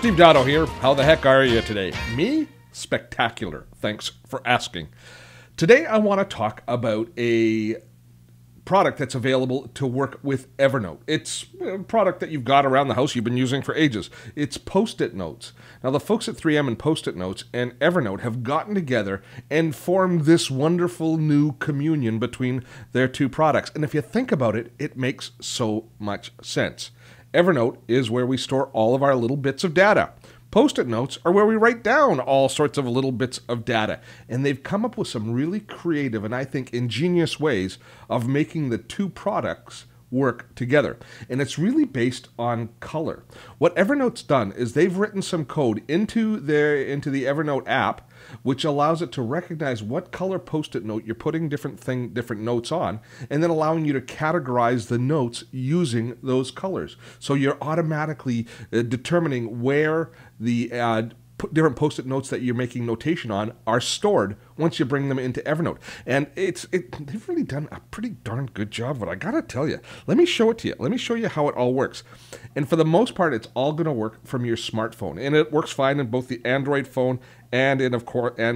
Steve Dotto here. How the heck are you today? Me? Spectacular. Thanks for asking. Today I want to talk about a product that's available to work with Evernote. It's a product that you've got around the house you've been using for ages. It's Post-it Notes. Now the folks at 3M and Post-it Notes and Evernote have gotten together and formed this wonderful new communion between their two products. And if you think about it, it makes so much sense. Evernote is where we store all of our little bits of data. Post-it notes are where we write down all sorts of little bits of data. And they've come up with some really creative and I think ingenious ways of making the two products work together. And it's really based on color. What Evernote's done is they've written some code into the Evernote app, which allows it to recognize what color Post-it note you're putting different notes on, and then allowing you to categorize the notes using those colors. So you're automatically determining where the different Post-it notes that you're making notation on are stored once you bring them into Evernote. And they've really done a pretty darn good job, but I gotta tell you, let me show it to you. Let me show you how it all works. And for the most part, it's all gonna work from your smartphone. And it works fine in both the Android phone and of course the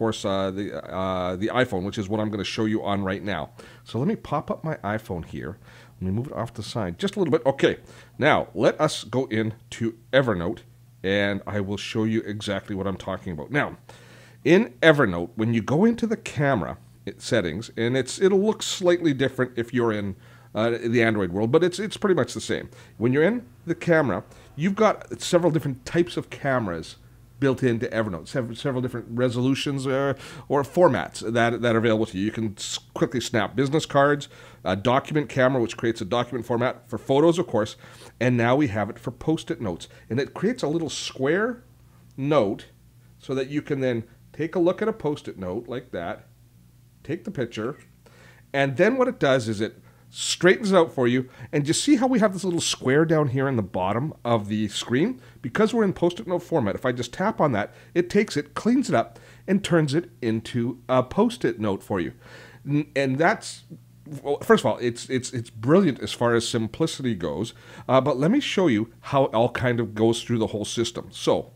iPhone, which is what I'm gonna show you on right now. So let me pop up my iPhone here. Let me move it off the side just a little bit. Okay, now let us go into Evernote and I will show you exactly what I'm talking about. Now, in Evernote, when you go into the camera settings, and it'll look slightly different if you're in the Android world, but it's pretty much the same. When you're in the camera, you've got several different types of cameras built into Evernote, several different resolutions or formats that are available to you. You can quickly snap business cards, a document camera, which creates a document format for photos, of course, and now we have it for Post-it notes. And it creates a little square note so that you can then take a look at a Post-it note like that, take the picture, and then what it does is it straightens it out for you. And you see how we have this little square down here in the bottom of the screen? Because we're in Post-it note format, if I just tap on that, it takes it, cleans it up, and turns it into a Post-it note for you. And that's, well, first of all, it's brilliant as far as simplicity goes. But let me show you how it all kind of goes through the whole system. So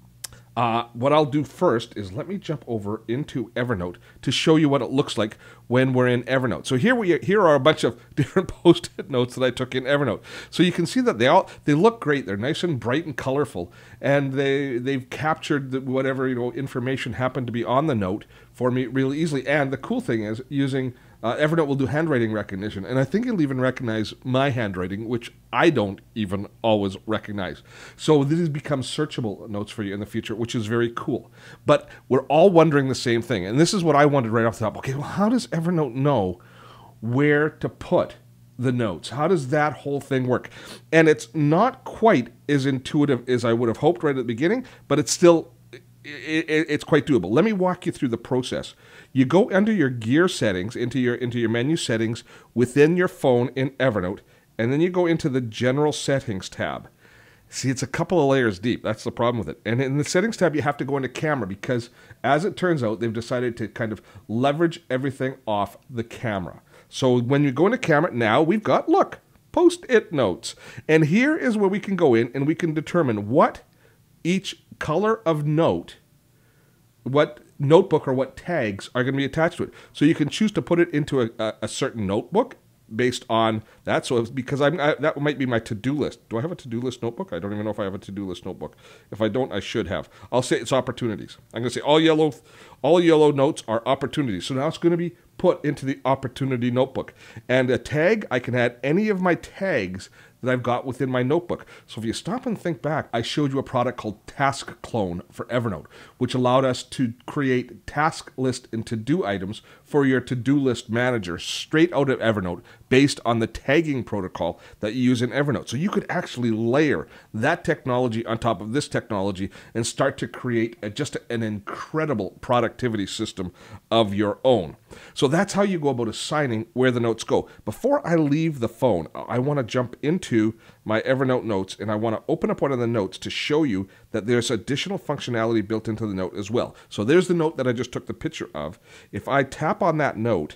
what I'll do first is let me jump over into Evernote to show you what it looks like when we're in Evernote. So here are a bunch of different Post-it notes that I took in Evernote. So you can see that they look great. They're nice and bright and colorful, and they've captured whatever information happened to be on the note for me really easily. And the cool thing is using Evernote will do handwriting recognition, and I think it'll even recognize my handwriting, which I don't even always recognize. So this has become searchable notes for you in the future, which is very cool. But we're all wondering the same thing, and this is what I wondered right off the top. Okay, well, how does Evernote know where to put the notes? How does that whole thing work? And it's not quite as intuitive as I would have hoped right at the beginning, but it's still it's quite doable. Let me walk you through the process. You go under your gear settings, into your menu settings within your phone in Evernote, and then you go into the general settings tab. See, it's a couple of layers deep. That's the problem with it. And in the settings tab, you have to go into camera because, as it turns out, they've decided to kind of leverage everything off the camera. So when you go into camera, now we've got, look, Post-it notes. And here is where we can go in and we can determine what each color of note, what notebook or what tags are going to be attached to it. So you can choose to put it into a certain notebook based on that. So because that might be my to-do list. Do I have a to-do list notebook? I don't even know if I have a to-do list notebook. If I don't, I should have. I'll say it's opportunities. I'm going to say all yellow notes are opportunities. So now it's going to be put into the opportunity notebook. And a tag, I can add any of my tags that I've got within my notebook. So if you stop and think back, I showed you a product called Task Clone for Evernote, which allowed us to create task list and to-do items for your to-do list manager straight out of Evernote based on the tagging protocol that you use in Evernote. So you could actually layer that technology on top of this technology and start to create just an incredible productivity system of your own. So that's how you go about assigning where the notes go. Before I leave the phone, I want to jump into my Evernote notes and I want to open up one of the notes to show you that there's additional functionality built into the note as well. So there's the note that I just took the picture of. If I tap on that note,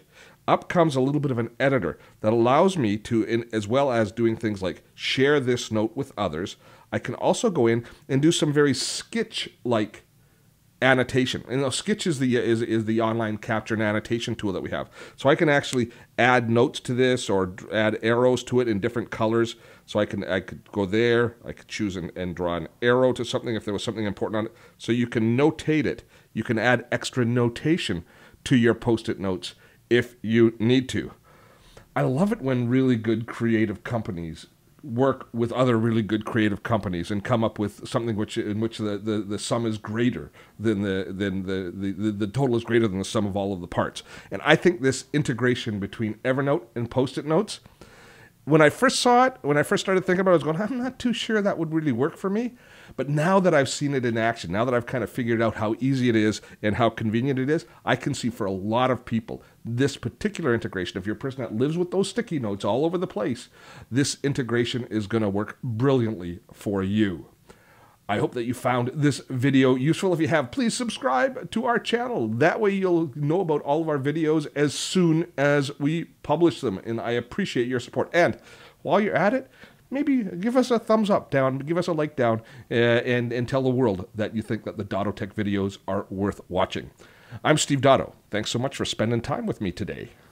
up comes a little bit of an editor that allows me to, as well as doing things like share this note with others, I can also go in and do some very Sketch-like annotation. And Sketch is the online capture and annotation tool that we have. So I can actually add notes to this or add arrows to it in different colors. So I could go there, I could choose and draw an arrow to something if there was something important on it. So you can notate it. You can add extra notation to your Post-it notes if you need to. I love it when really good creative companies work with other really good creative companies and come up with something in which the sum is greater than the total is greater than the sum of all of the parts. And I think this integration between Evernote and Post-it Notes, when I first saw it, when I first started thinking about it, I was going, I'm not too sure that would really work for me. But now that I've seen it in action, now that I've kind of figured out how easy it is and how convenient it is, I can see for a lot of people, this particular integration, if you're a person that lives with those sticky notes all over the place, this integration is going to work brilliantly for you. I hope that you found this video useful. If you have, please subscribe to our channel. That way you'll know about all of our videos as soon as we publish them. And I appreciate your support. And while you're at it, maybe give us a thumbs up down, give us a like down, and tell the world that you think that the Dotto Tech videos are worth watching. I'm Steve Dotto. Thanks so much for spending time with me today.